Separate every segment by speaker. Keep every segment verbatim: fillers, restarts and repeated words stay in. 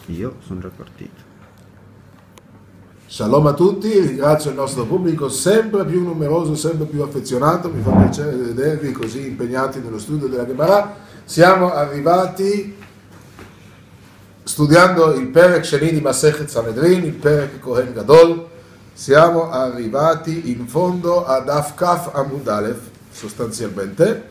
Speaker 1: Io sono già partito.
Speaker 2: Shalom a tutti, ringrazio il nostro pubblico sempre più numeroso, sempre più affezionato, mi fa piacere vedervi così impegnati nello studio della Gemara. Siamo arrivati, studiando il Perek Sheni di Masechet Sanedrin, il Perek Kohen Gadol, siamo arrivati in fondo ad Afkaf Amud Aleph, sostanzialmente.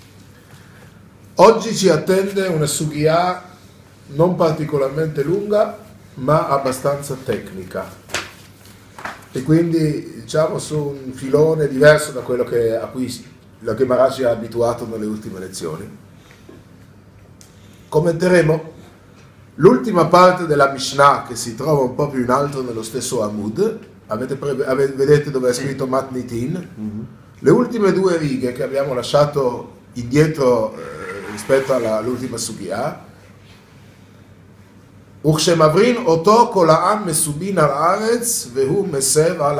Speaker 2: Oggi ci attende una sugya non particolarmente lunga, ma abbastanza tecnica. E quindi diciamo su un filone diverso da quello che, a cui la Gemara ci ha abituato nelle ultime lezioni. Commenteremo l'ultima parte della Mishnah che si trova un po' più in alto nello stesso Amud. Avete pre- avete, vedete dove è scritto Matnitin? Mm-hmm. Le ultime due righe che abbiamo lasciato indietro eh, rispetto alla, all'ultima sugya. וכשמברין אותו כל העם מסובין על הארץ והוא מסב על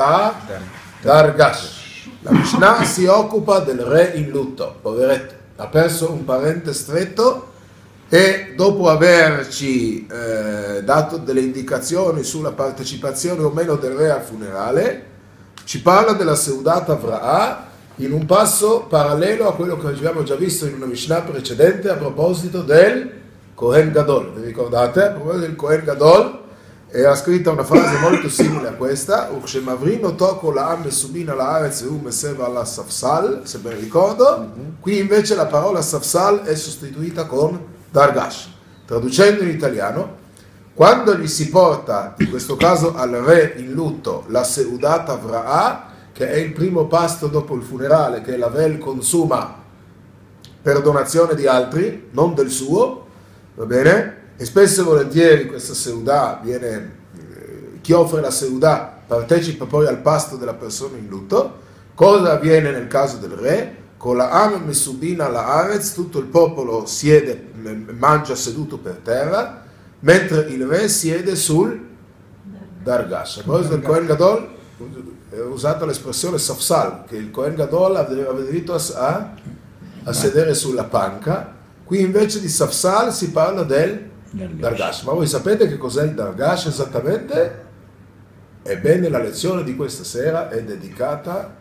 Speaker 2: הדרגש. La Mishnah si occupa del re in lutto, poveretto, ha perso un parente stretto e dopo averci eh, dato delle indicazioni sulla partecipazione o meno del re al funerale, ci parla della Seudat Avra'ah in un passo parallelo a quello che abbiamo già visto in una Mishnah precedente a proposito del Kohen Gadol. Vi ricordate? A proposito del Kohen Gadol era scritta una frase molto simile a questa, וכשמברין אותו כל העם מסובין על הארץ והוא מסב על הספסל, se ben ricordo. Qui invece la parola safsal è sostituita con dargash. Traducendo in italiano, quando gli si porta, in questo caso al re in lutto, la Seudat Avra'ah, che è il primo pasto dopo il funerale, che l'Avel consuma per donazione di altri, non del suo, va bene? E spesso e volentieri questa Seudah viene, eh, chi offre la Seudah partecipa poi al pasto della persona in lutto. Cosa avviene nel caso del re? Con la Am Mesubina la Arez, tutto il popolo siede, mangia seduto per terra, mentre il re siede sul Dargash. A proposito del Kohen Gadol, è usata l'espressione Safsal, che il Kohen Gadol aveva diritto a, a sedere sulla panca. Qui invece di Safsal si parla del Dargash. Ma voi sapete che cos'è il Dargash esattamente? Ebbene, la lezione di questa sera è dedicata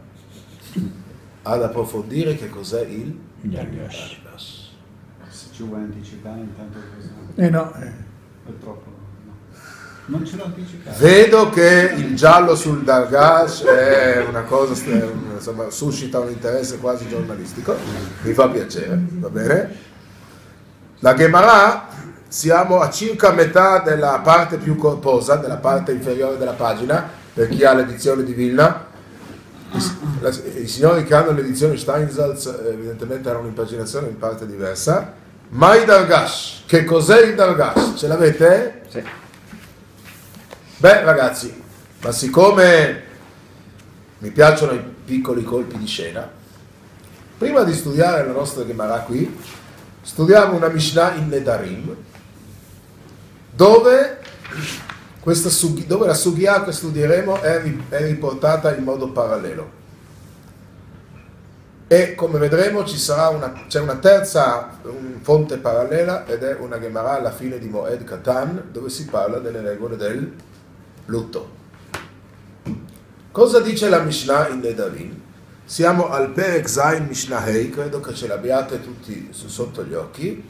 Speaker 2: ad approfondire che cos'è il Dargash.
Speaker 3: Se ci vuoi anticipare intanto cosa?
Speaker 4: Eh no.
Speaker 3: È troppo. No. Non ce l'ho anticipato.
Speaker 2: Vedo che il giallo sul Dargash è una cosa, insomma, suscita un interesse quasi giornalistico. Mi fa piacere, va bene? La Gemara, siamo a circa metà della parte più corposa, della parte inferiore della pagina, per chi ha l'edizione di Vilna. I, i signori che hanno l'edizione Steinsaltz evidentemente hanno un'impaginazione in parte diversa. Ma il Dargash, che cos'è il Dargash? Ce l'avete?
Speaker 1: Sì.
Speaker 2: Beh ragazzi, ma siccome mi piacciono i piccoli colpi di scena, prima di studiare la nostra Gemara qui, studiamo una Mishnah in Nedarim, dove, questa, dove la sugya che studieremo è, è riportata in modo parallelo. E come vedremo ci sarà una, c'è una terza un fonte parallela ed è una Gemara alla fine di Moed Katan, dove si parla delle regole del lutto. Cosa dice la Mishnah in Nedarim? Siamo al Perek Zayin Mishnah Hei, credo che ce l'abbiate tutti sotto gli occhi.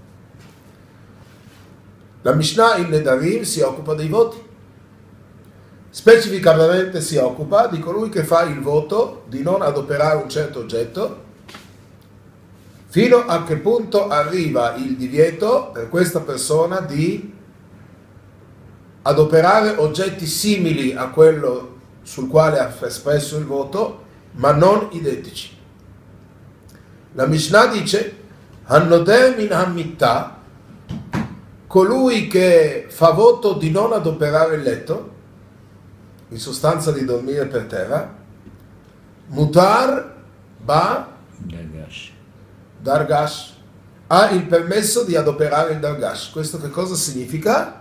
Speaker 2: La Mishnah in Nedarim si occupa dei voti. Specificamente si occupa di colui che fa il voto di non adoperare un certo oggetto, fino a che punto arriva il divieto per questa persona di adoperare oggetti simili a quello sul quale ha espresso il voto, ma non identici. La Mishnah dice Hannoder min hamittah, colui che fa voto di non adoperare il letto, in sostanza di dormire per terra, mutar ba
Speaker 1: Dargash.
Speaker 2: dargash, ha il permesso di adoperare il dargash. Questo che cosa significa?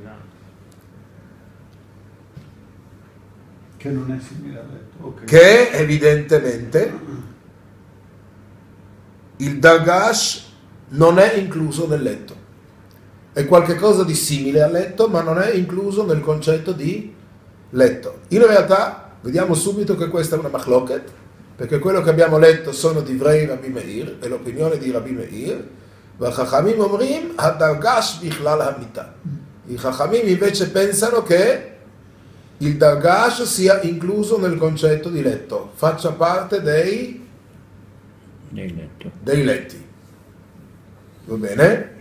Speaker 3: Che non è simile al letto. Okay.
Speaker 2: Che evidentemente il dargash non è incluso nel letto. è qualcosa di simile al letto, ma non è incluso nel concetto di letto. In realtà, vediamo subito che questa è una machloket, perché quello che abbiamo letto sono divrei Rabbi Meir, è l'opinione di Rabbi Meir, והחכמים אומרים, הדרגש בכלל המיטה. I Chachamim invece pensano che il dargash sia incluso nel concetto di letto, faccia parte dei,
Speaker 1: Dei letto.
Speaker 2: dei letti. Va bene?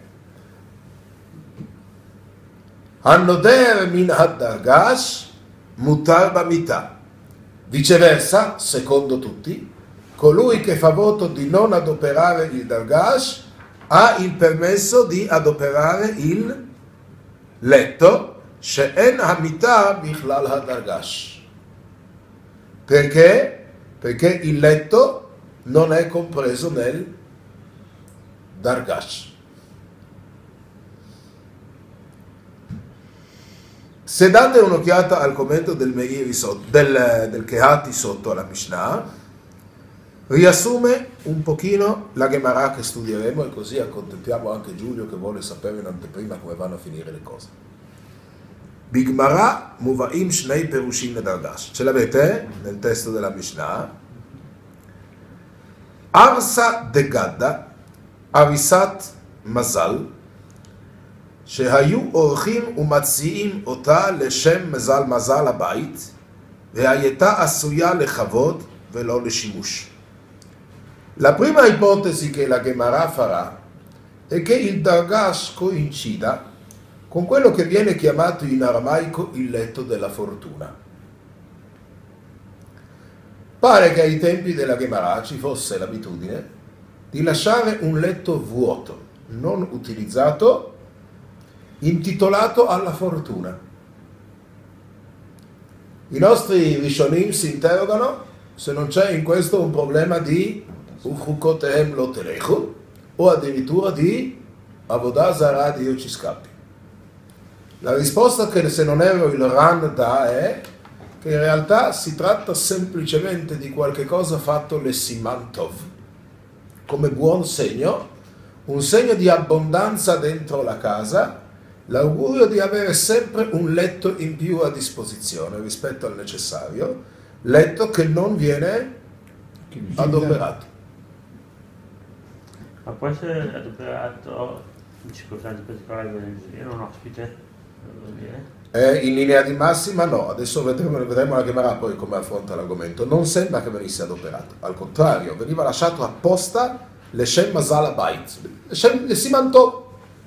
Speaker 2: Hannoder min had-dargash mutar b'mita. Viceversa, secondo tutti, colui che fa voto di non adoperare il dargash ha il permesso di adoperare il letto, she'en hamita bichlal hadargash. Perché? Perché il letto non è compreso nel dargash. Se date un'occhiata al commento del Meiri sotto, del, del Kehati sotto alla Mishnah, riassume un pochino la Gemara che studieremo e così accontentiamo anche Giulio che vuole sapere in anteprima come vanno a finire le cose. Bigmara muvaim shnei perushim ledargash. Ce l'avete nel testo della Mishnah? Arsa de Gadda, arisat mazal, שהיו אורחים ומציעים אותה לשם מזל מזל הבית, והייתה עשויה לכבוד ולא לשימוש. La prima ipotesi che la Gemara farà è che il dargash coincida con quello che viene chiamato in aramaico il letto della fortuna. Pare che ai tempi della Gemara ci fosse l'abitudine di lasciare un letto vuoto, non utilizzato, intitolato alla fortuna. I nostri Rishonim si interrogano se non c'è in questo un problema di Uchukotehem lo telechu o addirittura di Avodah Zarah Dio ci scappi. La risposta che se non ero il Ran dà è che in realtà si tratta semplicemente di qualche cosa fatto le Siman Tov, come buon segno, un segno di abbondanza dentro la casa, l'augurio di avere sempre un letto in più a disposizione rispetto al necessario, letto che non viene adoperato.
Speaker 4: Ma può essere adoperato in circostanze particolari, io non ospite, devo dire.
Speaker 2: Eh, in linea di massima no, adesso vedremo, vedremo la Gemara poi come affronta l'argomento. Non sembra che venisse adoperato, al contrario, veniva lasciato apposta l'Eshem Mazal Habayit, le Siman Tov.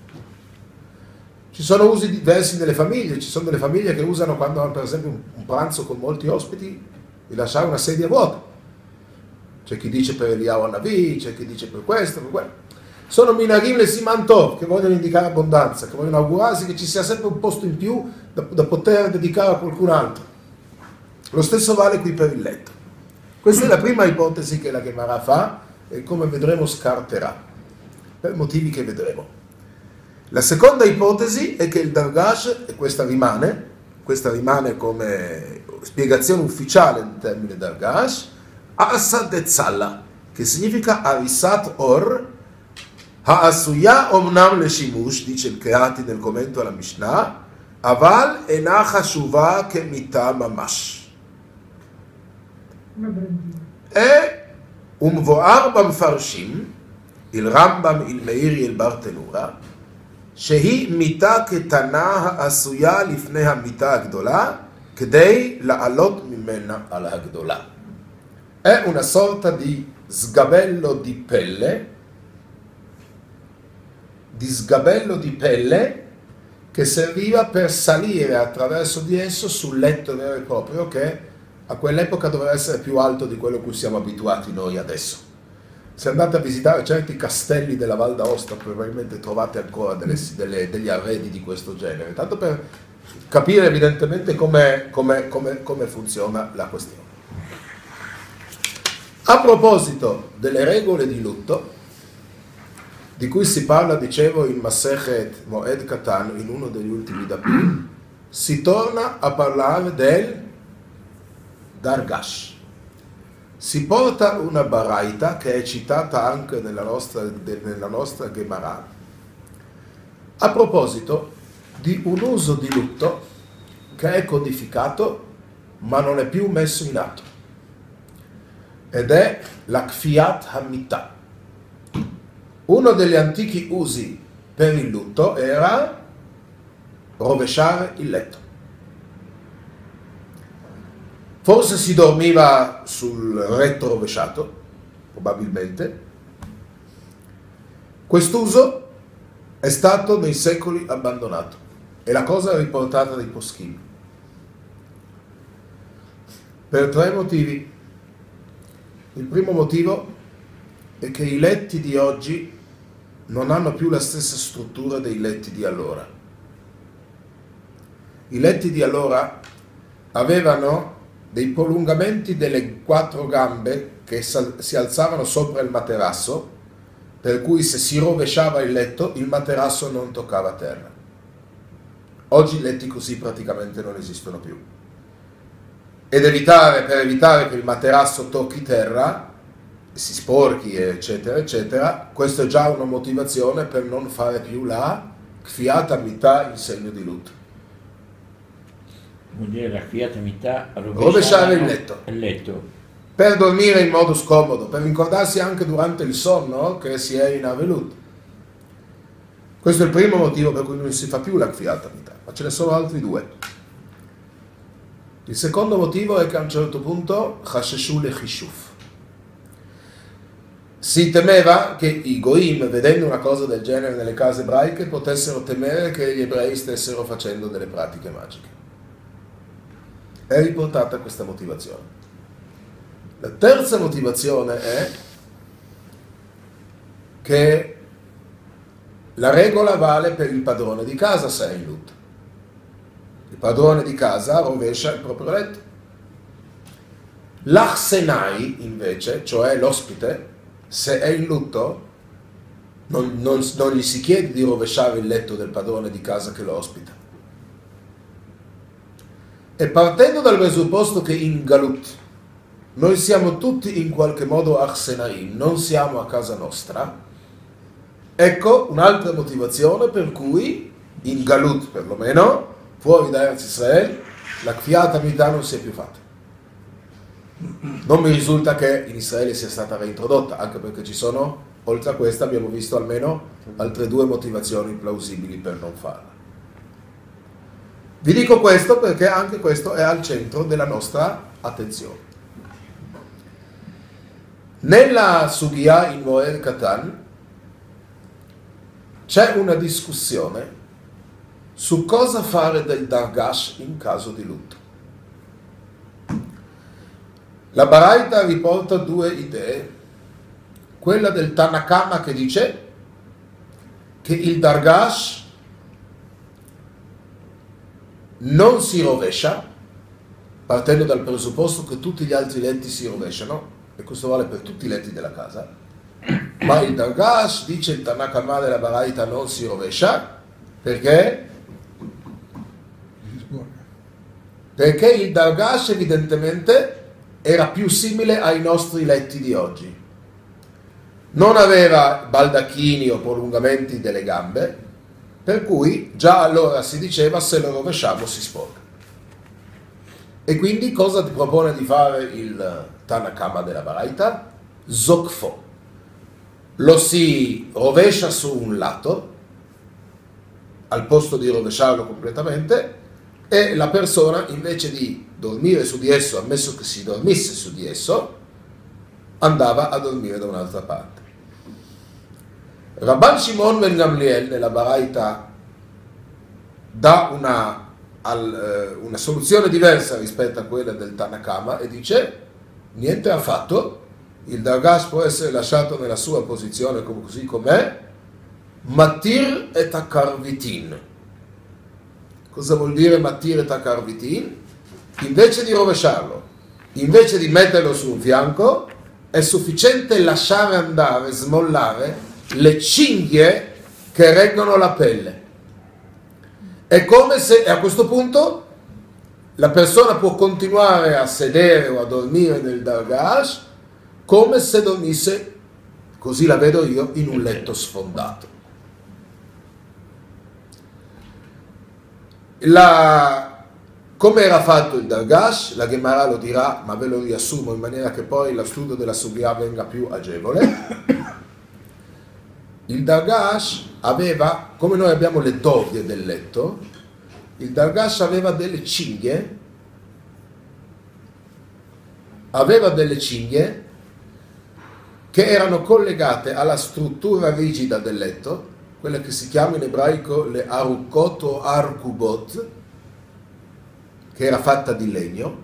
Speaker 2: Ci sono usi diversi nelle famiglie, ci sono delle famiglie che usano quando hanno per esempio un, un pranzo con molti ospiti di lasciare una sedia vuota. C'è chi dice per Eliyahu Hanavi, c'è chi dice per questo, per quello. Sono minagim le Siman Tov che vogliono indicare abbondanza, che vogliono augurarsi che ci sia sempre un posto in più da, da poter dedicare a qualcun altro. Lo stesso vale qui per il letto. Questa è la prima ipotesi che la Gemara fa e come vedremo scarterà, per motivi che vedremo. La seconda ipotesi è che il dargash, e questa rimane, questa rimane come spiegazione ufficiale del termine dargash, Arsa de Tzalla, che significa arisat or, ha'asuya omnam le shimush, dice il Kehati nel commento alla Mishnah, aval ena chashuva ke mita mamash. E un voar b'mfarshim, il Rambam, il Meiri, il Bartenura, שהיא מיטה קטנה העשויה לפני המיטה הגדולה כדי לעלות ממנה על הגדולה. È una sorta di sgabello di pelle, di sgabello di pelle che serviva per salire attraverso di esso sul letto vero e proprio che a quell'epoca doveva essere più alto di quello a cui siamo abituati noi adesso. Se andate a visitare certi castelli della Val d'Aosta probabilmente trovate ancora delle, delle, degli arredi di questo genere, tanto per capire evidentemente come, come, come, come funziona la questione. A proposito delle regole di lutto, di cui si parla, dicevo, in Masechet Moed Katan, in uno degli ultimi dapim, si torna a parlare del dargash. Si porta una baraita che è citata anche nella nostra, nella nostra Gemara, A proposito di un uso di lutto che è codificato ma non è più messo in atto, ed è la Kfiat Hamitah. Uno degli antichi usi per il lutto era rovesciare il letto. Forse si dormiva sul letto rovesciato, probabilmente. Quest'uso è stato nei secoli abbandonato e la cosa è riportata dai poschim per tre motivi. Il primo motivo è che i letti di oggi non hanno più la stessa struttura dei letti di allora. I letti di allora avevano dei prolungamenti delle quattro gambe che si alzavano sopra il materasso, per cui se si rovesciava il letto il materasso non toccava terra. Oggi letti così praticamente non esistono più. Ed evitare, per evitare che il materasso tocchi terra, si sporchi eccetera eccetera, questo è già una motivazione per non fare più la Kfiat Hamitah in segno di lutto.
Speaker 1: Vuol dire la Kfiat Hamitah,
Speaker 2: Rovesciare il letto.
Speaker 1: il letto.
Speaker 2: Per dormire in modo scomodo, per ricordarsi anche durante il sonno che si è in Avelut. Questo è il primo motivo per cui non si fa più la Kfiat Hamitah, ma ce ne sono altri due. Il secondo motivo è che a un certo punto Chasheshu lechishuf. Si temeva che i Goim, vedendo una cosa del genere nelle case ebraiche, potessero temere che gli ebrei stessero facendo delle pratiche magiche. È riportata questa motivazione. La terza motivazione è che la regola vale per il padrone di casa se è in lutto. Il padrone di casa rovescia il proprio letto. L'Achsenai invece, cioè l'ospite, se è in lutto, non, non, non gli si chiede di rovesciare il letto del padrone di casa che lo ospita. E partendo dal presupposto che in Galut noi siamo tutti in qualche modo Achsenaim, non siamo a casa nostra, ecco un'altra motivazione per cui in Galut perlomeno, fuori da Eretz Israel, la Kfiat Hamitah non si è più fatta. Non mi risulta che in Israele sia stata reintrodotta, anche perché ci sono, oltre a questa abbiamo visto almeno altre due motivazioni plausibili per non farla. Vi dico questo perché anche questo è al centro della nostra attenzione. Nella Sugya in Moed Katan c'è una discussione su cosa fare del Dargash in caso di lutto. La Baraita riporta due idee, quella del Tanakama che dice che il Dargash non si rovescia, partendo dal presupposto che tutti gli altri letti si rovesciano, e questo vale per tutti i letti della casa, ma il Dargash, dice il Tanakama della Baraita, non si rovescia, perché? Perché il Dargash evidentemente era più simile ai nostri letti di oggi. Non aveva baldacchini o prolungamenti delle gambe, per cui già allora si diceva se lo rovesciamo si sporca. E quindi cosa ti propone di fare il Tanakama della Baraita? Zokfo. Lo si rovescia su un lato, al posto di rovesciarlo completamente, e la persona invece di dormire su di esso, ammesso che si dormisse su di esso, andava a dormire da un'altra parte. Rabban Shimon ben Gamliel nella Baraita dà una, al, una soluzione diversa rispetto a quella del Tanakama e dice niente affatto, il Dargash può essere lasciato nella sua posizione come, così com'è, matir et akarvitin. Cosa vuol dire matir et akarvitin? Invece di rovesciarlo, invece di metterlo su un fianco, è sufficiente lasciare andare, smollare le cinghie che reggono la pelle. È come se a questo punto la persona può continuare a sedere o a dormire nel Dargash come se dormisse, così la vedo io, in un letto sfondato. La, come era fatto il Dargash, la Gemara lo dirà, ma ve lo riassumo in maniera che poi lo studio della Sugya venga più agevole. Il Dargash aveva, come noi abbiamo le dovie del letto, il Dargash aveva delle cinghie, aveva delle cinghie che erano collegate alla struttura rigida del letto, quelle che si chiamano in ebraico le arukot o arkubot, che era fatta di legno.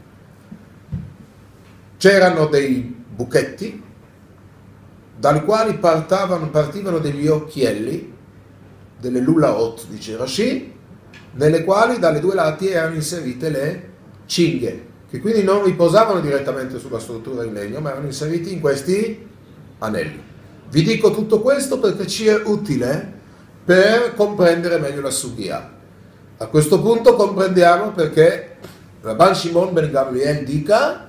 Speaker 2: C'erano dei buchetti dai quali partivano, partivano degli occhielli, delle lulaot, dice Rashi, nelle quali dalle due lati erano inserite le cinghie, che quindi non riposavano direttamente sulla struttura in legno, ma erano inseriti in questi anelli. Vi dico tutto questo perché ci è utile per comprendere meglio la Sugya. A questo punto comprendiamo perché Rabban Shimon ben Gamliel dica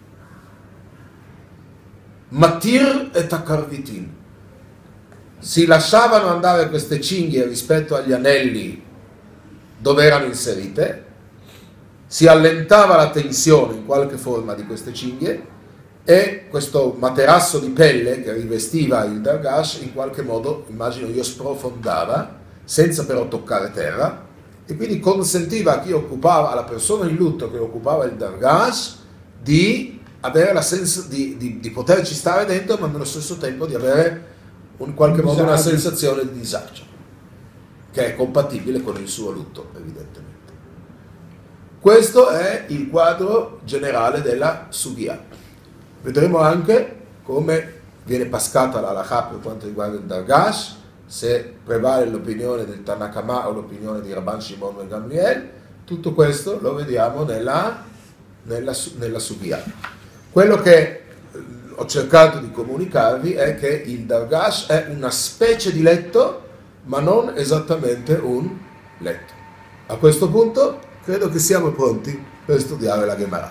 Speaker 2: Matir et Akarvitin. Si lasciavano andare queste cinghie rispetto agli anelli dove erano inserite, si allentava la tensione in qualche forma di queste cinghie e questo materasso di pelle che rivestiva il Dargash in qualche modo, immagino io, sprofondava senza però toccare terra e quindi consentiva a chi occupava, alla persona in lutto che occupava il Dargash di avere la senso di, di, di poterci stare dentro, ma nello stesso tempo di avere in qualche modo una sensazione di disagio che è compatibile con il suo lutto, evidentemente. Questo è il quadro generale della Sugya. Vedremo anche come viene pascata la halakha per quanto riguarda il Dargash, se prevale l'opinione del Tanakama o l'opinione di Rabban Shimon ben Gamliel. Tutto questo lo vediamo nella, nella, nella Sugya. Quello che ho cercato di comunicarvi è che il Dargash è una specie di letto, ma non esattamente un letto. A questo punto credo che siamo pronti per studiare la Gemara.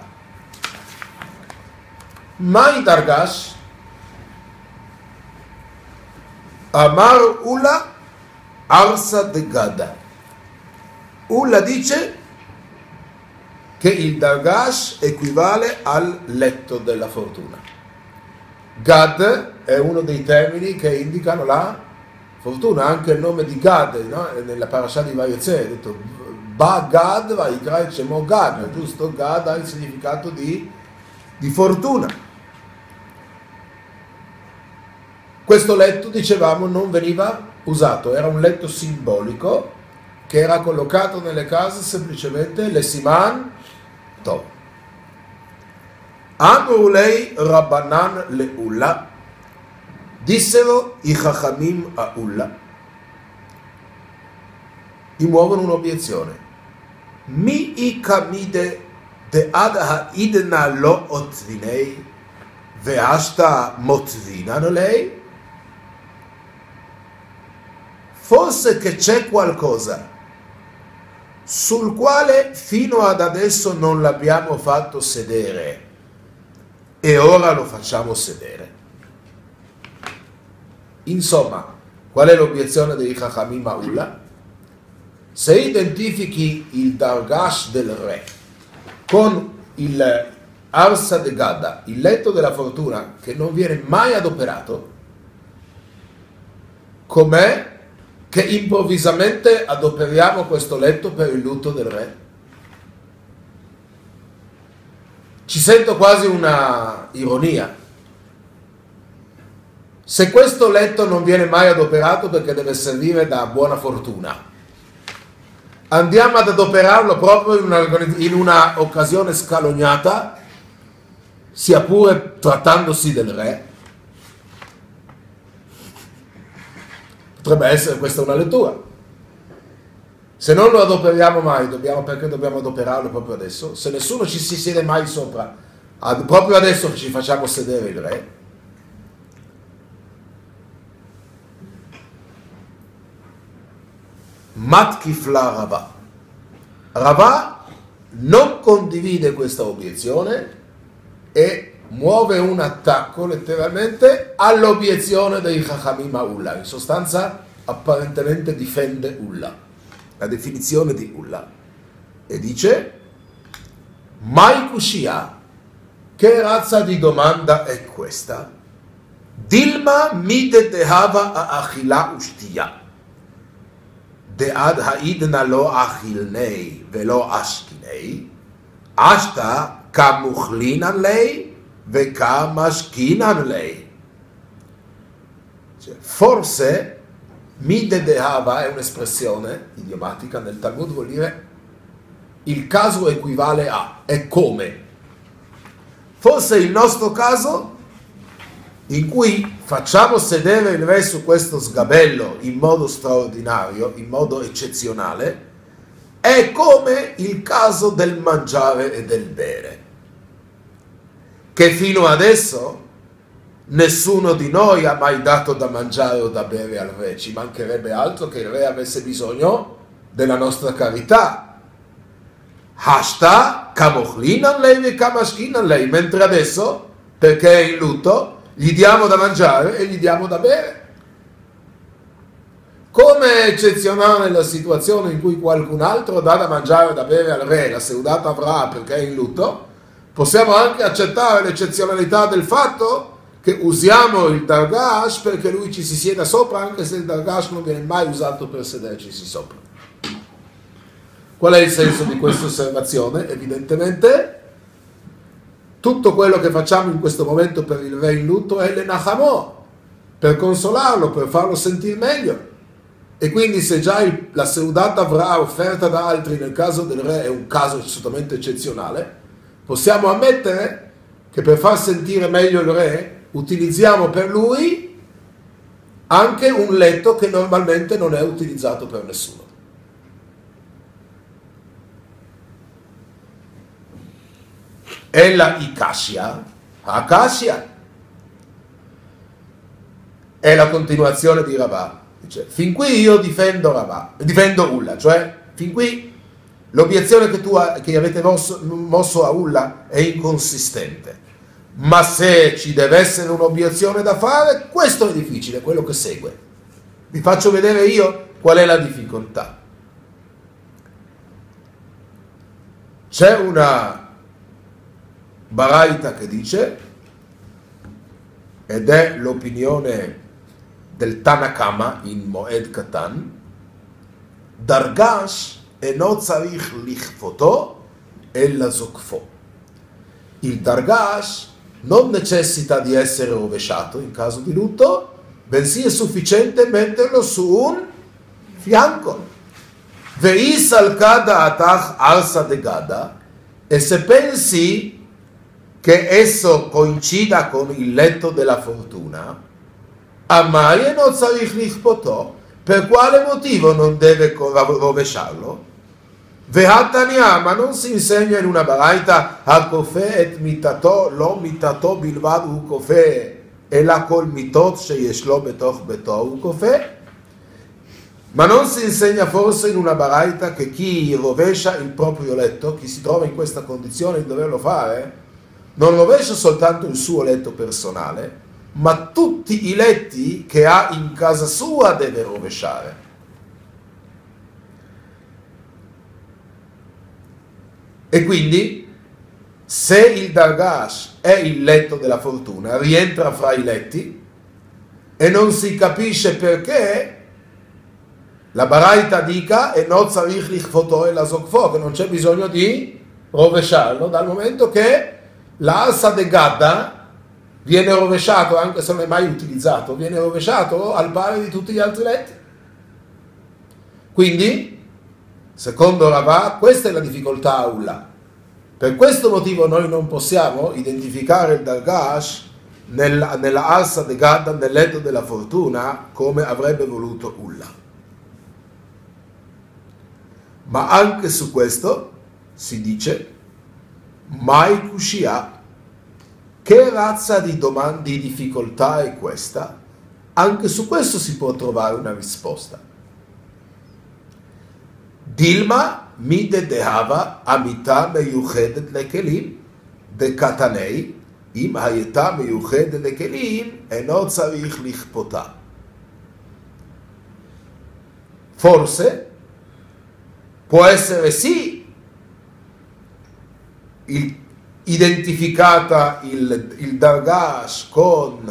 Speaker 2: Mai Dargash Amar Ula Arsa de Gada. Ula dice che il Dargash equivale al letto della fortuna. Gad è uno dei termini che indicano la fortuna, anche il nome di Gad, no? Nella parasha di Vayetze è detto Ba Gad, Vayikra et Shemo Gad, giusto? Gad ha il significato di, di fortuna. Questo letto, dicevamo, non veniva usato, era un letto simbolico che era collocato nelle case semplicemente le siman tov. Amrulei Rabbanan le Ulla, dissero i Chachamim a Ulla, gli muovono un'obiezione. Mi i kamide de ad ha'idna lo otvinei ve'ashta motvinano lei? Forse che c'è qualcosa sul quale fino ad adesso non l'abbiamo fatto sedere e ora lo facciamo sedere. Insomma, qual è l'obiezione dei Chachamim a Ulla? Se identifichi il Dargash del re con il Arsa de Gada, il letto della fortuna che non viene mai adoperato, com'è che improvvisamente adoperiamo questo letto per il lutto del re? Ci sento quasi una ironia. Se questo letto non viene mai adoperato perché deve servire da buona fortuna, andiamo ad adoperarlo proprio in una, in una occasione scalognata, sia pure trattandosi del re? Potrebbe essere questa una lettura. Se non lo adoperiamo mai, dobbiamo, perché dobbiamo adoperarlo proprio adesso? Se nessuno ci si siede mai sopra, ad, proprio adesso ci facciamo sedere il re? Matkifla Rava. Rava non condivide questa obiezione e muove un attacco letteralmente all'obiezione dei Chachamim a Ulla. In sostanza, apparentemente difende Ulla. la definizione di Ulla, e dice Mai Kushia, che razza di domanda è questa? Dilma mide dehava a achila ushtia, dead haidna lo achilnei velo ashkinei, ashta kamuchlinan lei ve kamashkinan lei. Forse mide dehava è un'espressione idiomatica nel Talmud, vuol dire il caso equivale a, è come. Forse il nostro caso, in cui facciamo sedere il re su questo sgabello in modo straordinario, in modo eccezionale, è come il caso del mangiare e del bere, che fino adesso nessuno di noi ha mai dato da mangiare o da bere al re, ci mancherebbe altro che il re avesse bisogno della nostra carità. Hashta kamochlinan lei e kamashkinan lei, mentre adesso, perché è in lutto, gli diamo da mangiare e gli diamo da bere. Come è eccezionale la situazione in cui qualcun altro dà da mangiare e da bere al re, la seudata avrà perché è in lutto, possiamo anche accettare l'eccezionalità del fatto che usiamo il dargash perché lui ci si sieda sopra, anche se il dargash non viene mai usato per sederci sopra. Qual è il senso di questa osservazione? Evidentemente tutto quello che facciamo in questo momento per il re in lutto è l'enachamo, per consolarlo, per farlo sentire meglio. E quindi se già il, la seudata avrà offerta da altri nel caso del re è un caso assolutamente eccezionale, possiamo ammettere che per far sentire meglio il re utilizziamo per lui anche un letto che normalmente non è utilizzato per nessuno. E la Ikashia, Akashia, è la continuazione di Ravà. Dice, fin qui io difendo Ravà, difendo Ulla, cioè fin qui l'obiezione che, tu, che avete mosso, mosso a Ulla è inconsistente. Ma se ci deve essere un'obiezione da fare, questo è difficile, quello che segue. Vi faccio vedere io qual è la difficoltà. C'è una Baraita che dice, ed è l'opinione del Tanakama in Moed Katan, Dargash eno tzarich lichfoto ella zokfo. Il Dargash non necessita di essere rovesciato in caso di lutto, bensì è sufficiente metterlo su un fianco. Veis al kada atach alsa de gada, e se pensi che esso coincida con il letto della fortuna, amai e non tzarich lichfoto, per quale motivo non deve rovesciarlo? Vehatania, ma non si insegna in una baraita al kofe et mitato lo mitato bilvad u kofe e la kol mitot sheyeshlo betoch beto u kofe? Ma non si insegna forse in una baraita che chi rovescia il proprio letto, chi si trova in questa condizione di doverlo fare, non rovescia soltanto il suo letto personale, ma tutti i letti che ha in casa sua deve rovesciare. E quindi, se il Dargash è il letto della fortuna, rientra fra i letti, e non si capisce perché la Baraita dica e non tzarich lichfoto e la zokfo, che non c'è bisogno di rovesciarlo, dal momento che la alza de gadda viene rovesciato, anche se non è mai utilizzato, viene rovesciato al pari di tutti gli altri letti. Quindi, secondo Ravà, questa è la difficoltà a Ulla. Per questo motivo noi non possiamo identificare il Dargash nella, nella alza de gadda, nel letto della fortuna, come avrebbe voluto Ulla. Ma anche su questo si dice Mai Kushia, che razza di domande, di difficoltà è questa? Anche su questo si può trovare una risposta. Dilma mide dehava amita meyuchedet lekelim de katanei im hayeta meyuchedet lekelim eno tzarich lichpota. Forse può essere sì il, identificata il, il Dargash con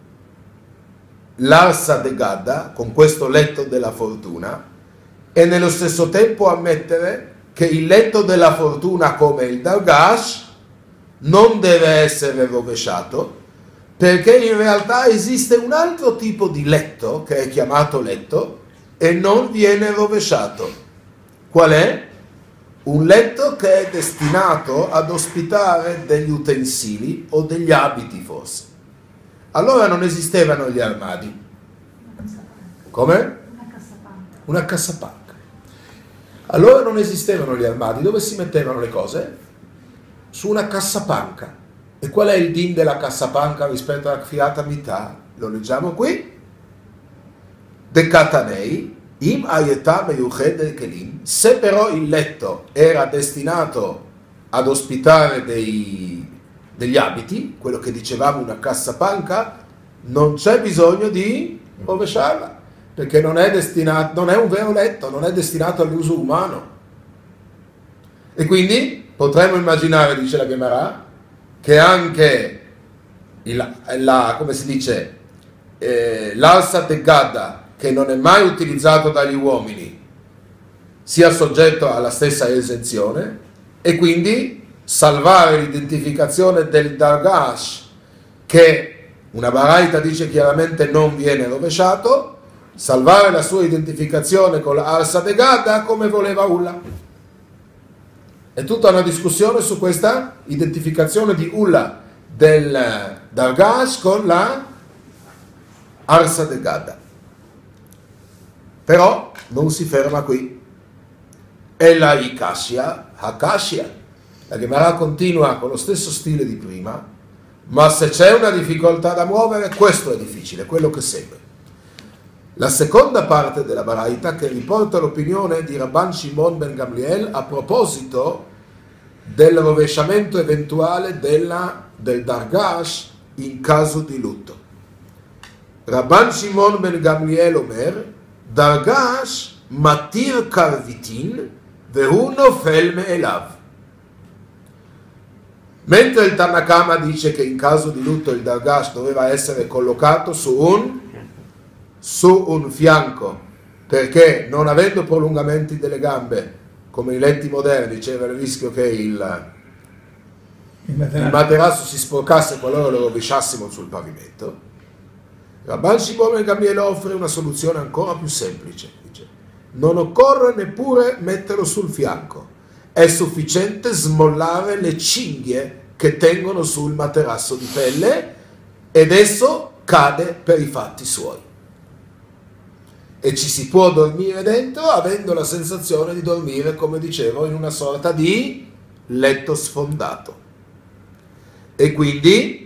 Speaker 2: l'Arsa de Gadda, con questo letto della fortuna, e nello stesso tempo ammettere che il letto della fortuna come il Dargash non deve essere rovesciato, perché in realtà esiste un altro tipo di letto che è chiamato letto e non viene rovesciato. Qual è? Un letto che è destinato ad ospitare degli utensili o degli abiti, forse. Allora non esistevano gli armadi. Come?
Speaker 5: Una cassapanca.
Speaker 2: Una cassapanca. Allora non esistevano gli armadi. Dove si mettevano le cose? Su una cassapanca. E qual è il din della cassapanca rispetto alla Kfiat Amità? Lo leggiamo qui. De Katanei, im ayeta meyuched el kelim. Se però il letto era destinato ad ospitare dei, degli abiti, quello che dicevamo una cassapanca, non c'è bisogno di rovesciarla, perché non è destinato, non è un vero letto, non è destinato all'uso umano. E quindi potremmo immaginare, dice la Gemara, che anche il, la, come si dice, eh, l'Arsa de Gadda, che non è mai utilizzato dagli uomini, sia soggetto alla stessa esenzione, e quindi salvare l'identificazione del Dargash, che una Baraita dice chiaramente non viene rovesciato, salvare la sua identificazione con l'Arsa de Gadda come voleva Ulla. È tutta una discussione su questa identificazione di Ulla del Dargash con la Arsa de Gadda. Però non si ferma qui. E la Ikashia, Hakashia. La Gemara continua con lo stesso stile di prima, ma se c'è una difficoltà da muovere, questo è difficile, quello che segue. La seconda parte della Baraita, che riporta l'opinione di Rabban Shimon ben Gamliel a proposito del rovesciamento eventuale della, del Dargash in caso di lutto. Rabban Shimon ben Gamliel omer, Dargash matir karvitin vehu nofel me'elav. Mentre il Tanakama dice che in caso di lutto il Dargash doveva essere collocato su un, su un fianco, perché non avendo prolungamenti delle gambe, come i letti moderni, c'era il rischio che il, il materasso si sporcasse qualora lo rovesciassimo sul pavimento. Rabban Shimon ben Gamliel offre una soluzione ancora più semplice. Dice, non occorre neppure metterlo sul fianco, è sufficiente smollare le cinghie che tengono sul materasso di pelle ed esso cade per i fatti suoi. E ci si può dormire dentro avendo la sensazione di dormire, come dicevo, in una sorta di letto sfondato. E quindi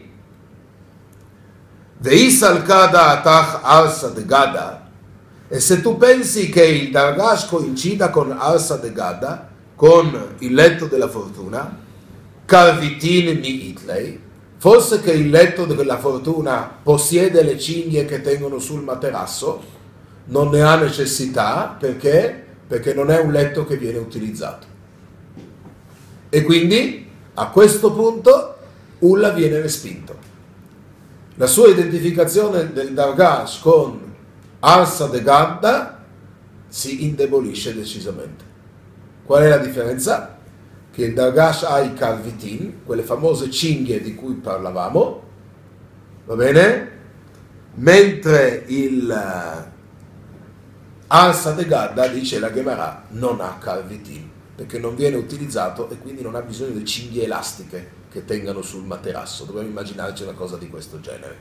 Speaker 2: Veisal kada atach arsa de Gadda, e se tu pensi che il Dargash coincida con Arsa de Gadda, con il letto della fortuna, Karvitin mi itlei, forse che il letto della fortuna possiede le cinghie che tengono sul materasso, non ne ha necessità, perché? Perché non è un letto che viene utilizzato. E quindi a questo punto Ulla viene respinto. La sua identificazione del Dargash con Arsa de Gadda si indebolisce decisamente. Qual è la differenza? Che il Dargash ha i Karvitin, quelle famose cinghie di cui parlavamo, va bene? Mentre il Arsa de Gadda, dice la Gemara, non ha Karvitin, perché non viene utilizzato e quindi non ha bisogno di cinghie elastiche che tengano sul materasso. Dobbiamo immaginarci una cosa di questo genere.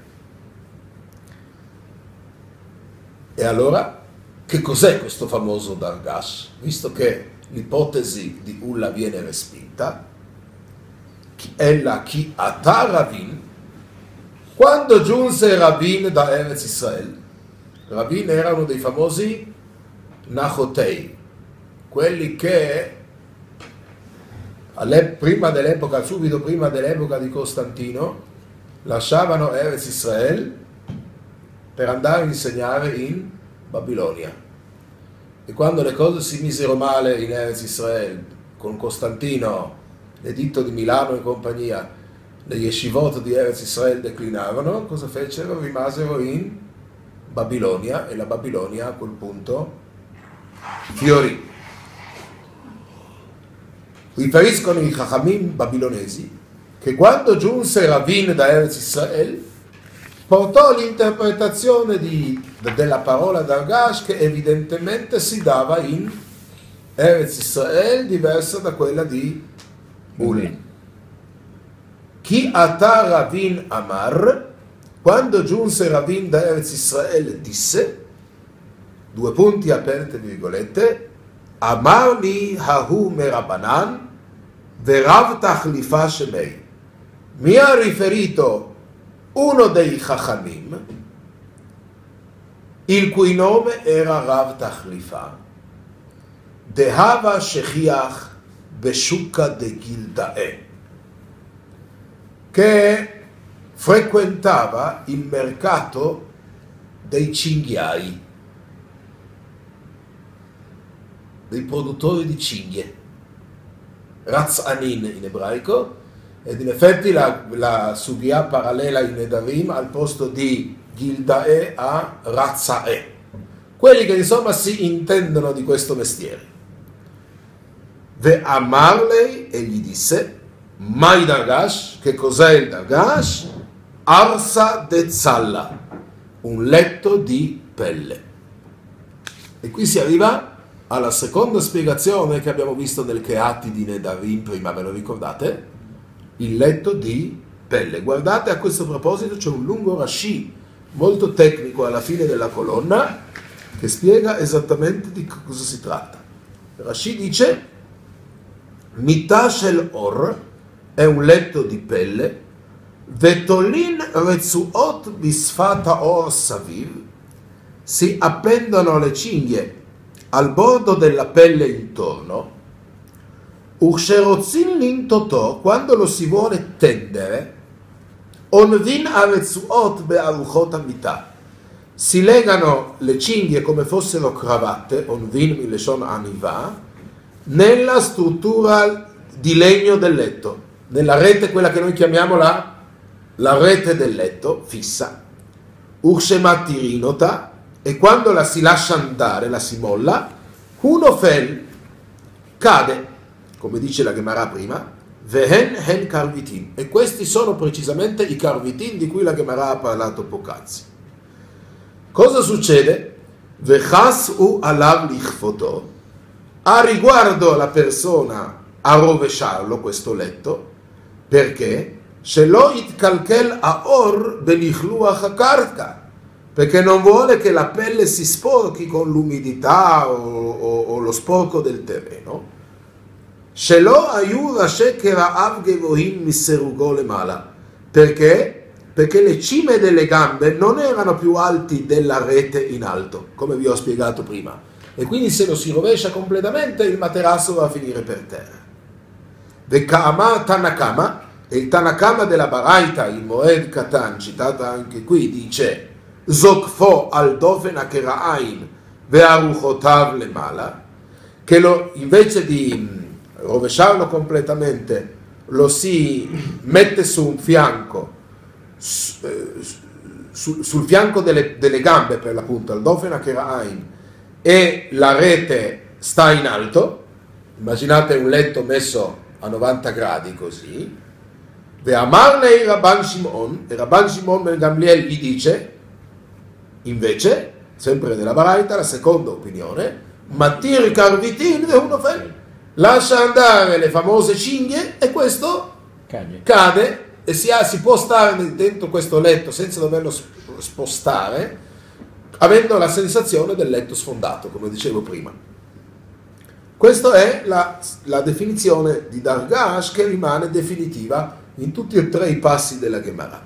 Speaker 2: E allora, che cos'è questo famoso Dargash? Visto che l'ipotesi di Ulla viene respinta, ella chi ata Ravin, quando giunse Ravin da Eretz Israel, Ravin era uno dei famosi Nachotei, quelli che prima dell'epoca, subito prima dell'epoca di Costantino, lasciavano Eretz Israel per andare a insegnare in Babilonia. E quando le cose si misero male in Eretz Israel, con Costantino, l'editto di Milano e compagnia, le yeshivot di Eretz Israel declinarono, cosa fecero? Rimasero in Babilonia, e la Babilonia a quel punto fiorì. Riferiscono i Chachamim babilonesi che quando giunse Ravin da Eretz Israel portò l'interpretazione di, della parola Dargash, che evidentemente si dava in Eretz Israel, diversa da quella di Ul. Chi ata Ravin Amar, quando giunse Ravin da Eretz Israel disse, due punti aperte virgolette, Amar li hahu merabanan verav tachlifa shemei. Mi ha riferito uno dei Chachamim, il cui nome era Rav Tachlifa, Dehava Shechiach Beshuka de Gildae, che frequentava il mercato dei cinghiai, dei produttori di cinghie, Ratzanin in ebraico, ed in effetti la, la sugya parallela in Nedarim al posto di Gildae a Razzae, quelli che insomma si intendono di questo mestiere. Ve amarlei, e gli disse, mai Dargash, che cos'è il Dargash? Arsa de Zalla, un letto di pelle. E qui si arriva alla seconda spiegazione che abbiamo visto nel Keati di Nedarim prima, ve lo ricordate? Il letto di pelle. Guardate, a questo proposito c'è un lungo Rashi molto tecnico alla fine della colonna che spiega esattamente di cosa si tratta. Rashi dice Mitah shel or è un letto di pelle, vetolin rezuot bisfata or saviv, si appendono le cinghie al bordo della pelle intorno. Ursherozin lintotò, quando lo si vuole tendere, onvin arezuot be'aruchot hamitah, si legano le cinghie come fossero cravatte, onvin mileshon aniva, nella struttura di legno del letto, nella rete, quella che noi chiamiamo la, la rete del letto fissa. Urshematirinota, e quando la si lascia andare, la si molla, hunofel, cade, come dice la Gemara prima, vehen hen karvitin, e questi sono precisamente i karvitin di cui la Gemara ha parlato poc'anzi. Cosa succede? Vechas u alav lichfoto, a riguardo la persona a rovesciarlo questo letto, perché shelo itkalkel aor benichluach hakarka, perché non vuole che la pelle si sporchi con l'umidità o, o, o lo sporco del terreno. Shelo ayu rashi kera'av gevohim miserugo lemala, perché? Perché le cime delle gambe non erano più alti della rete in alto, come vi ho spiegato prima, e quindi se lo si rovescia completamente il materasso va a finire per terra. Veka'ama Tanakama, e il Tanakama della Baraita, il Moed Katan, citata anche qui, dice Zokfo al dofen akera'ain ve'aruchotav lemala, che lo, invece di rovesciarlo completamente lo si mette su un fianco, su, su, sul fianco delle, delle gambe per l'appunto, al dofen akera'ain, e la rete sta in alto. Immaginate un letto messo a novanta gradi così. Ve'amarlei Rabban Shimon, e Rabban Shimon ben Gamliel gli dice invece, sempre nella Baraita, la seconda opinione, Matir Karvitin ve'unofel, lascia andare le famose cinghie e questo
Speaker 1: Cade.
Speaker 2: cade e si, ha, si può stare dentro questo letto senza doverlo spostare, avendo la sensazione del letto sfondato, come dicevo prima. Questa è la, la definizione di Dargash, che rimane definitiva in tutti e tre i passi della Gemara.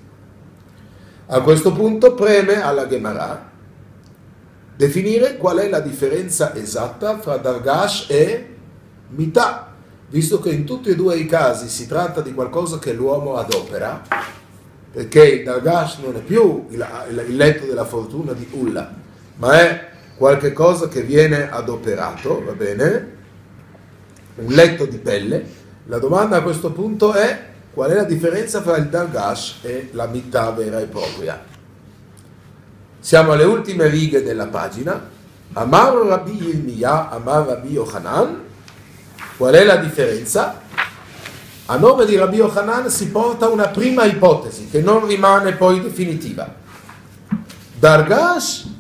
Speaker 2: A questo punto preme alla Gemara definire qual è la differenza esatta fra Dargash e Mitah, visto che in tutti e due i casi si tratta di qualcosa che l'uomo adopera, perché il Dargash non è più il, il letto della fortuna di Ulla, ma è qualche cosa che viene adoperato, va bene? Un letto di pelle. La domanda a questo punto è: qual è la differenza fra il dargash e la mità vera e propria? Siamo alle ultime righe della pagina. Amar Rabbi Yirmiyah, Amar Rabbi Yochanan. Qual è la differenza? A nome di Rabbi Yochanan si porta una prima ipotesi che non rimane poi definitiva. Dargash,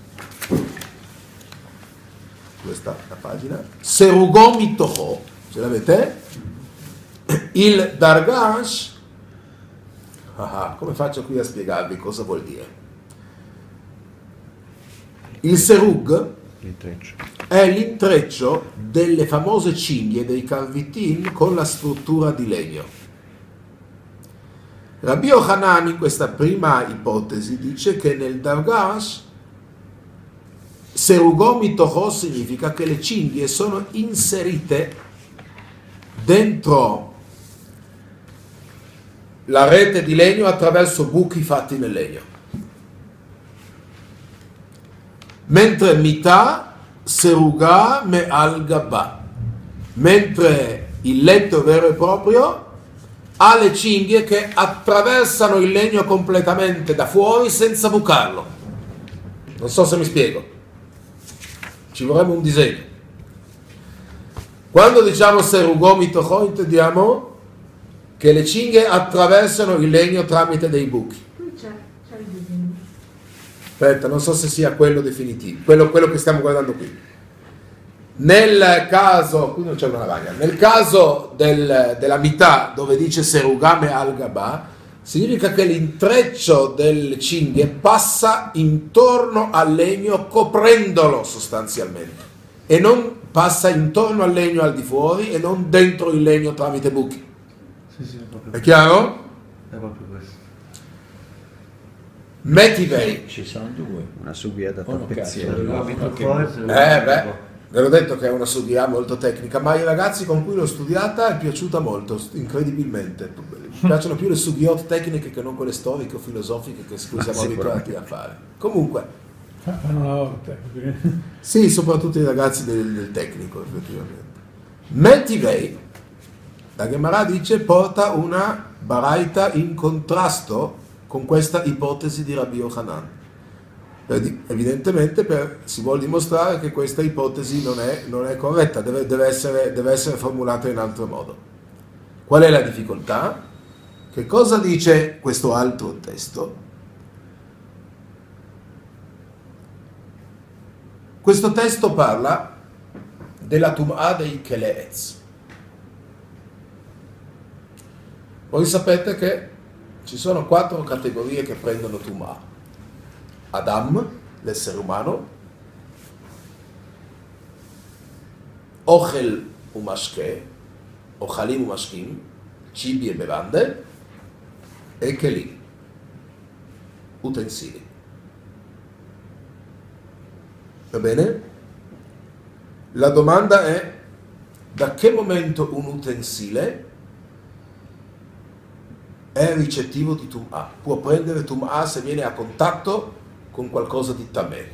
Speaker 2: questa è la pagina, Serugò mitocho, ce l'avete? Il Dargash, ah, come faccio qui a spiegarvi cosa vuol dire? Il Serug è l'intreccio delle famose cinghie dei Carvitin con la struttura di legno. Rabbi Yochanan in questa prima ipotesi dice che nel Dargash Serugò mitocho significa che le cinghie sono inserite dentro la rete di legno attraverso buchi fatti nel legno. Mentre mità serugà me al gabà, mentre il letto vero e proprio ha le cinghie che attraversano il legno completamente da fuori senza bucarlo. Non so se mi spiego, ci vorrebbe un disegno. Quando diciamo serugò mitocho intendiamo che le cinghie attraversano il legno tramite dei buchi.
Speaker 5: Qui c'è, c'è il disegno.
Speaker 2: Aspetta, non so se sia quello definitivo, quello, quello che stiamo guardando qui. Nel caso, qui non c'è una lavagna, nel caso del, della mità dove dice serugame al gabà, significa che l'intreccio delle cinghie passa intorno al legno coprendolo sostanzialmente e non passa intorno al legno al di fuori e non dentro il legno tramite buchi.
Speaker 3: Sì, sì, è proprio,
Speaker 2: È chiaro?
Speaker 3: è proprio questo.
Speaker 2: Metivei.
Speaker 1: Ci sono due.
Speaker 6: Una suglia da
Speaker 1: Oh,
Speaker 6: tappezziere.
Speaker 1: cazzo,
Speaker 3: L'ho visto
Speaker 1: che-
Speaker 3: fuori,
Speaker 2: Eh beh, ve l'ho detto che è una suglia molto tecnica, ma ai ragazzi con cui l'ho studiata è piaciuta molto, incredibilmente. Mi piacciono più le sughiot tecniche che non quelle storiche o filosofiche che cui siamo abituati a fare. Comunque,
Speaker 7: Fanno la volta.
Speaker 2: sì, soprattutto i ragazzi del, del tecnico, effettivamente. Metivei, la Gemara dice, porta una baraita in contrasto con questa ipotesi di Rabbi Yochanan. Per- Evidentemente per, si vuole dimostrare che questa ipotesi non è, non è corretta, deve, deve, essere, deve essere formulata in altro modo. Qual è la difficoltà? Che cosa dice questo altro testo? Questo testo parla della Tum'ah dei Keleetz. Voi sapete che ci sono quattro categorie che prendono Tum'ah. Adam, l'essere umano, Ochel umashke, Ochalim umashkim, cibi e bevande, e Kelim, utensili. Va bene? La domanda è: da che momento un utensile è ricettivo di Tum'ah? Può prendere Tum'ah se viene a contatto con qualcosa di Tameh.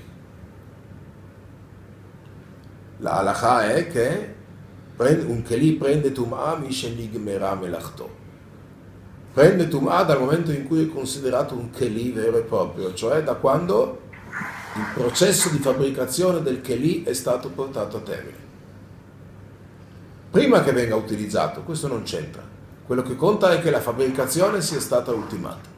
Speaker 2: La halakha è che un Keli prende Tum'ah mishenigmera melachto. Prende Tum'ah dal momento in cui è considerato un Keli vero e proprio, cioè da quando il processo di fabbricazione del Keli è stato portato a termine. Prima che venga utilizzato, questo non c'entra. Quello che conta è che la fabbricazione sia stata ultimata.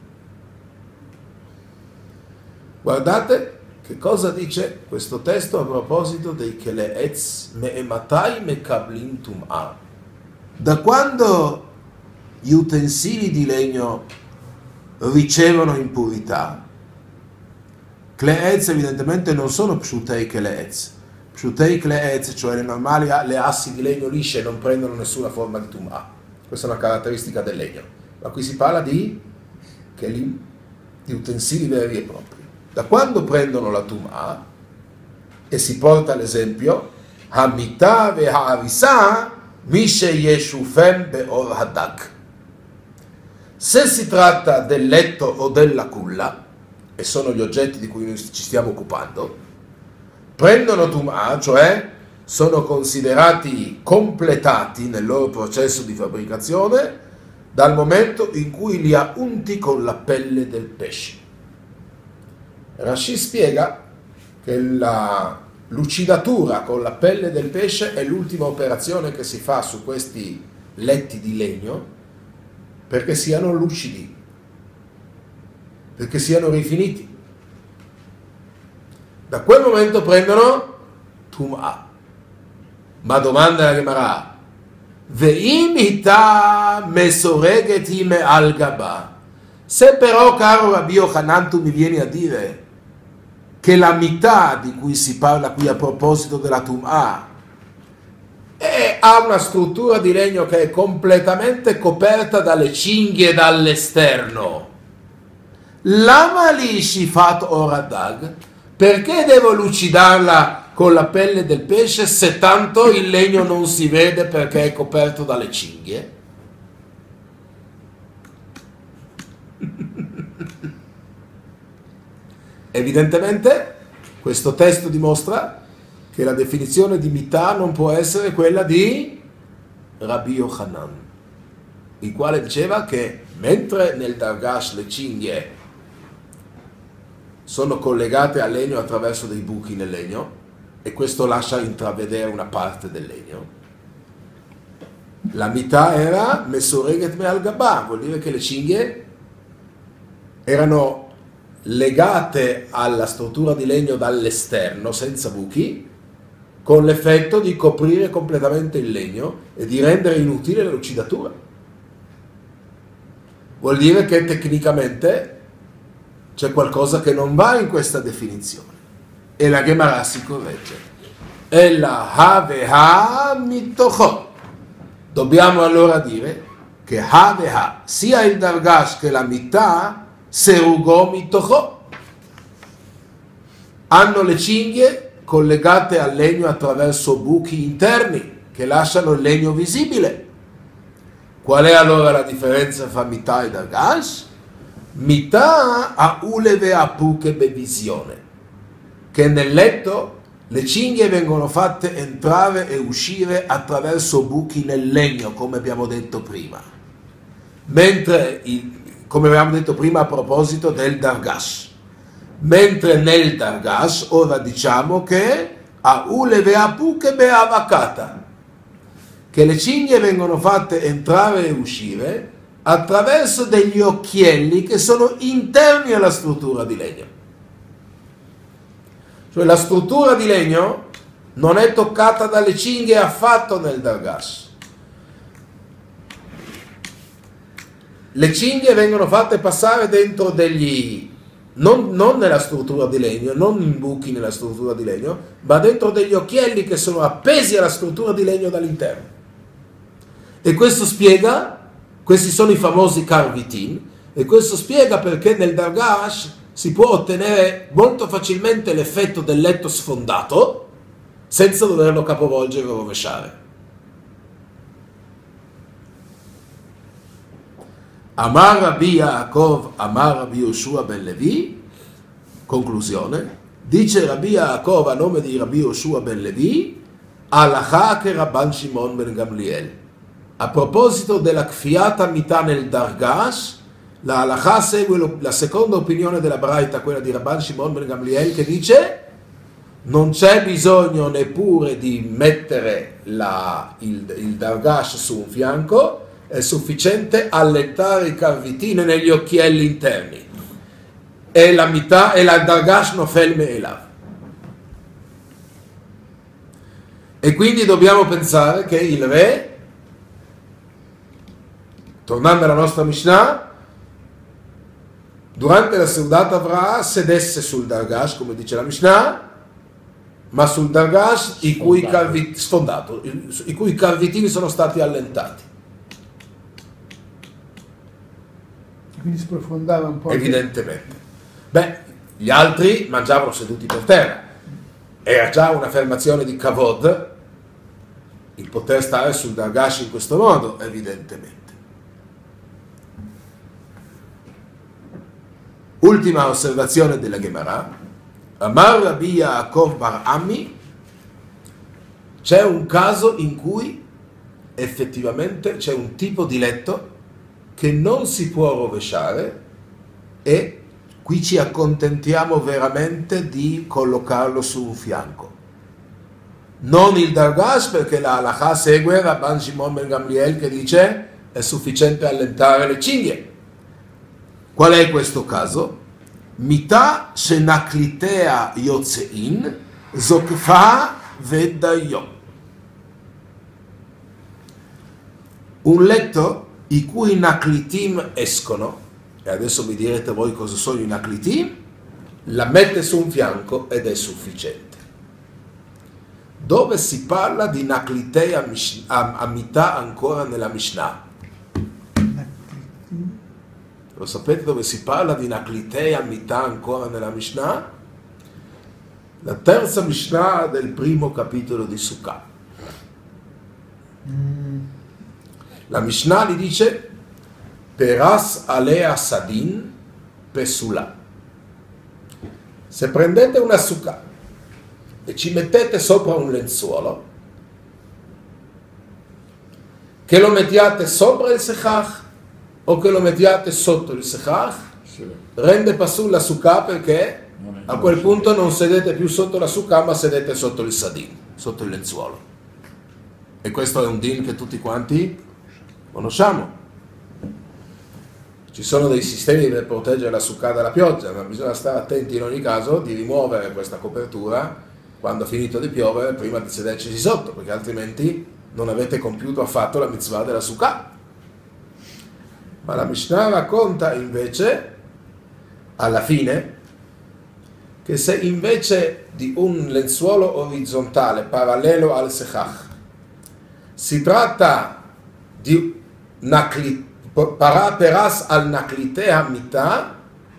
Speaker 2: Guardate che cosa dice questo testo a proposito dei Keleetz me'ematai mekablim tum'ah. Da quando gli utensili di legno ricevono impurità, Keleetz evidentemente non sono pshutei Keleetz. Pshutei Keleetz, cioè le normali le assi di legno lisce, non prendono nessuna forma di tum'ah. Questa è una caratteristica del legno. Ma qui si parla di kelim, di utensili veri e propri. Da quando prendono la tum'ah, e si porta l'esempio, Hamitah ve ha'arisa mishe yeshufem be'or hadak. Se si tratta del letto o della culla, e sono gli oggetti di cui noi ci stiamo occupando, prendono Tum'ah, cioè sono considerati completati nel loro processo di fabbricazione dal momento in cui li ha unti con la pelle del pesce. Rashi spiega che la lucidatura con la pelle del pesce è l'ultima operazione che si fa su questi letti di legno perché siano lucidi, perché siano rifiniti. Da quel momento prendono Tum'ah. Ma domanda la Gemara: Ve'im ita mesoregeti me al gaba. Se però, caro Rabbi Yochanan, tu mi vieni a dire che la mità di cui si parla qui a proposito della Tum'ah è, ha una struttura di legno che è completamente coperta dalle cinghie dall'esterno, lama li shifat oradag, perché devo lucidarla con la pelle del pesce se tanto il legno non si vede perché è coperto dalle cinghie? Evidentemente questo testo dimostra che la definizione di mità non può essere quella di Rabbi Yochanan, il quale diceva che mentre nel Dargash le cinghie sono collegate al legno attraverso dei buchi nel legno e questo lascia intravedere una parte del legno, la mità era mesoreget me al gaba, vuol dire che le cinghie erano legate alla struttura di legno dall'esterno senza buchi, con l'effetto di coprire completamente il legno e di rendere inutile la lucidatura. Vuol dire che tecnicamente c'è qualcosa che non va in questa definizione e la Gemara si corregge. Ella ha ve ha mitocho. Dobbiamo allora dire che ha ve ha, sia il Dargash che la mità, serugò mitocho, hanno le cinghie collegate al legno attraverso buchi interni che lasciano il legno visibile. Qual è allora la differenza fra mità e Dargash? Mità ha uleve a puche bevisione, che nel letto le cinghie vengono fatte entrare e uscire attraverso buchi nel legno, come abbiamo detto prima. Mentre, come abbiamo detto prima a proposito del Dargash, mentre nel Dargash ora diciamo che a uleve a puche beavakata, che le cinghie vengono fatte entrare e uscire attraverso degli occhielli che sono interni alla struttura di legno. Cioè la struttura di legno non è toccata dalle cinghie affatto nel Dargash. Le cinghie vengono fatte passare dentro degli, non, non nella struttura di legno, non in buchi nella struttura di legno, ma dentro degli occhielli che sono appesi alla struttura di legno dall'interno. E questo spiega, questi sono i famosi carvitin, e questo spiega perché nel Dargash si può ottenere molto facilmente l'effetto del letto sfondato senza doverlo capovolgere o rovesciare. Amar Rabbi Yaakov, Amar Rabbi Yoshua ben Levi, conclusione, dice Rabbi Yaakov a nome di Rabbi Yoshua ben Levi, Alachà che Rabban Shimon ben Gamliel. A proposito della kfiata mità nel Dargash, la halakha segue la seconda opinione della Braita, quella di Rabban Shimon ben Gamliel, che dice non c'è bisogno neppure di mettere la, il, il Dargash su un fianco, è sufficiente allentare i carvitine negli occhielli interni e la mità e la Dargash nofel me'elav. E quindi dobbiamo pensare che il re, tornando alla nostra Mishnah, durante la Seudat Avrah sedesse sul Dargash, come dice la Mishnah, ma sul Dargash i cui, carvit, sfondato, i cui carvitini sono stati allentati.
Speaker 7: Quindi sprofondava un po'.
Speaker 2: Evidentemente. Beh, gli altri mangiavano seduti per terra. Era già un'affermazione di kavod il poter stare sul Dargash in questo modo, evidentemente. Ultima osservazione della Gemara. Amar Rabbi Yaakov Bar Ami, c'è un caso in cui effettivamente c'è un tipo di letto che non si può rovesciare e qui ci accontentiamo veramente di collocarlo su un fianco. Non il Dargash, perché la Halakha segue Rabban Shimon ben Gamliel che dice è sufficiente allentare le cinghie. Qual è questo caso? Mita shenaklitea yotzein zokfa vedayo. Un letto i cui naklitim escono, e adesso mi direte voi cosa sono i naklitim, la mette su un fianco ed è sufficiente. Dove si parla di naklitei amita ancora nella Mishnah? Lo sapete dove si parla di naklitei amita ancora nella Mishnah? La terza Mishnah del primo capitolo di Sukkah. La Mishnah gli dice Peras alea sadin pesula. Se prendete una Sukkah e ci mettete sopra un lenzuolo, che lo mettiate sopra il sechach o che lo mettiate sotto il sechach,
Speaker 1: Sì.
Speaker 2: rende pasul la Sukkah, perché a quel punto non sedete più sotto la Sukkah ma sedete sotto il sadin, sotto il lenzuolo. E questo è un din che tutti quanti conosciamo. Ci sono dei sistemi per proteggere la Sukkah dalla pioggia, ma bisogna stare attenti in ogni caso di rimuovere questa copertura quando ha finito di piovere prima di sederci sotto, perché altrimenti non avete compiuto affatto la mitzvah della Sukkah. Ma la Mishnah racconta invece alla fine che se invece di un lenzuolo orizzontale parallelo al sechach si tratta di naklit, peras al naklitea mita,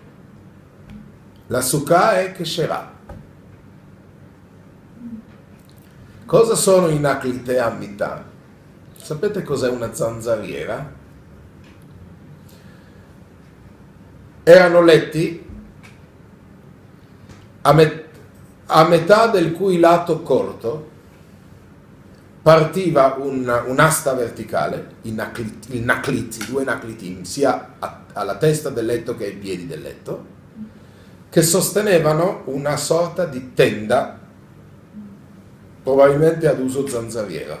Speaker 2: la Sukkah è kesherah. Cosa sono i naklitea mita? Sapete cos'è una zanzariera? Erano letti a, met- a metà del cui lato corto partiva un, un'asta verticale, il naklit, il naklit, i due naklitim, sia a, alla testa del letto che ai piedi del letto, che sostenevano una sorta di tenda, probabilmente ad uso zanzariera.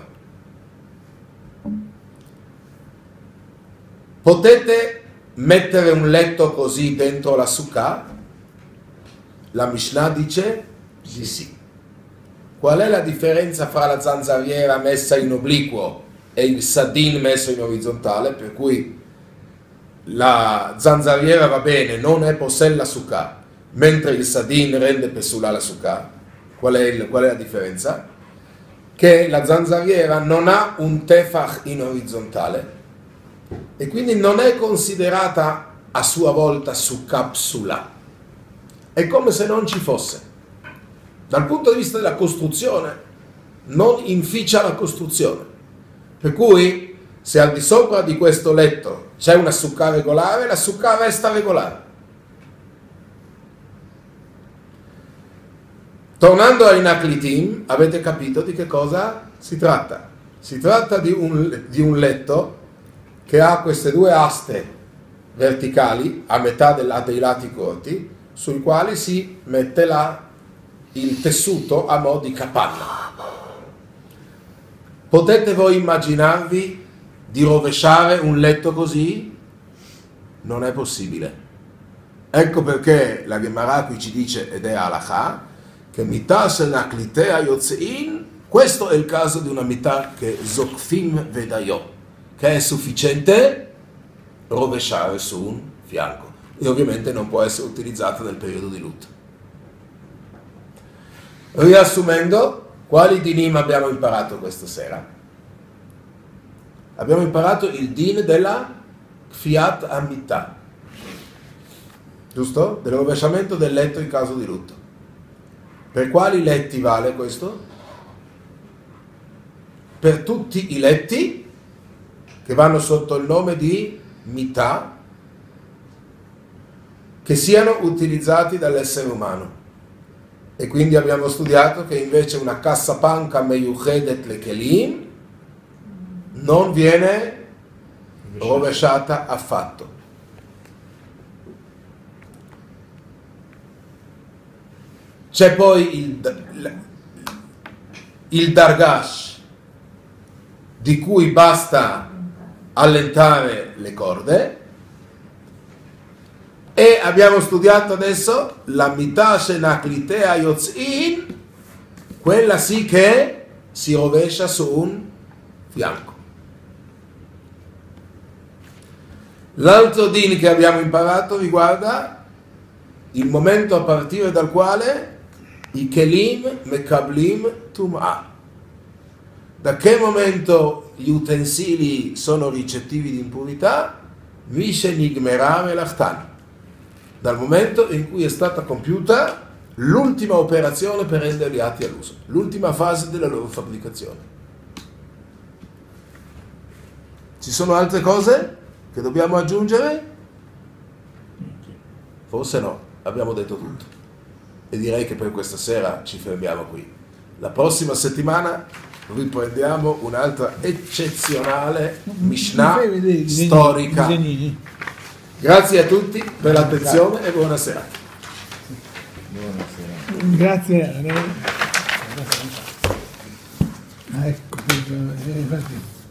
Speaker 2: Potete mettere un letto così dentro la Sukkah? La Mishnah dice di sì. Qual è la differenza fra la zanzariera messa in obliquo e il sadin messo in orizzontale? Per cui la zanzariera va bene, non è posel la Sukkah, mentre il sadin rende pesula la Sukkah. Qual è, il, qual è la differenza? Che la zanzariera non ha un tefach in orizzontale e quindi non è considerata a sua volta Sukkah psula. È come se non ci fosse. Dal punto di vista della costruzione, non inficia la costruzione. Per cui, se al di sopra di questo letto c'è una Sukkah regolare, la Sukkah resta regolare. Tornando ai naklitim, avete capito di che cosa si tratta? Si tratta di un, di un letto che ha queste due aste verticali a metà del, dei lati corti, sui quali si mette la, il tessuto a mo' di capanna. Potete voi immaginarvi di rovesciare un letto così? Non è possibile. Ecco perché la Gemara qui ci dice, ed è halakha, che mitah shel naklitea yotzein, questo è il caso di una mitah che zokfim vedayo, che è sufficiente rovesciare su un fianco e ovviamente non può essere utilizzata nel periodo di lutto. Riassumendo, quali dinim abbiamo imparato questa sera? Abbiamo imparato il din della kfiat amitah, giusto? Del rovesciamento del letto in caso di lutto. Per quali letti vale questo? Per tutti i letti che vanno sotto il nome di mitah, che siano utilizzati dall'essere umano. e quindi abbiamo studiato che invece una cassapanca meyuchedet lekelim non viene rovesciata affatto. C'è poi il, il dargash, di cui basta allentare le corde, e abbiamo studiato adesso la mità shenaklitea yotzin, quella sì che si rovescia su un fianco. L'altro din che abbiamo imparato riguarda il momento a partire dal quale i kelim mekablim tum'ah. Da che momento gli utensili sono ricettivi di impurità? Mishe nigmera melachtan. Dal momento in cui è stata compiuta l'ultima operazione per renderli atti all'uso, l'ultima fase della loro fabbricazione. Ci sono altre cose che dobbiamo aggiungere? Forse no, abbiamo detto tutto. E direi che per questa sera ci fermiamo qui. La prossima settimana riprendiamo un'altra eccezionale Mishnah storica. Grazie a tutti per l'attenzione e buona serata.
Speaker 1: Buonasera.
Speaker 7: Grazie. Ah, ecco, infatti.